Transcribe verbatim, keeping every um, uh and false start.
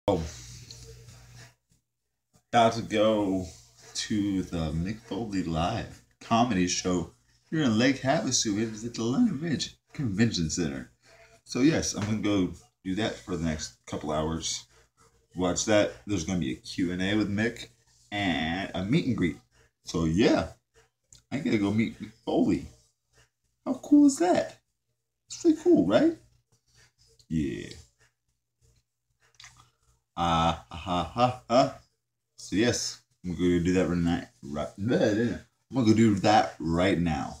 Oh, about to go to the Mick Foley Live comedy show here in Lake Havasu. It is at the London Ridge Convention Center. So yes, I'm gonna go do that for the next couple hours. Watch that. There's gonna be a Q and A with Mick and a meet and greet. So yeah, I gotta go meet Mick Foley. How cool is that? It's pretty cool, right? Yeah. Ah, uh, ha, ha, ha. So yes, I'm gonna go do that right now. Right, I'm gonna go do that right now.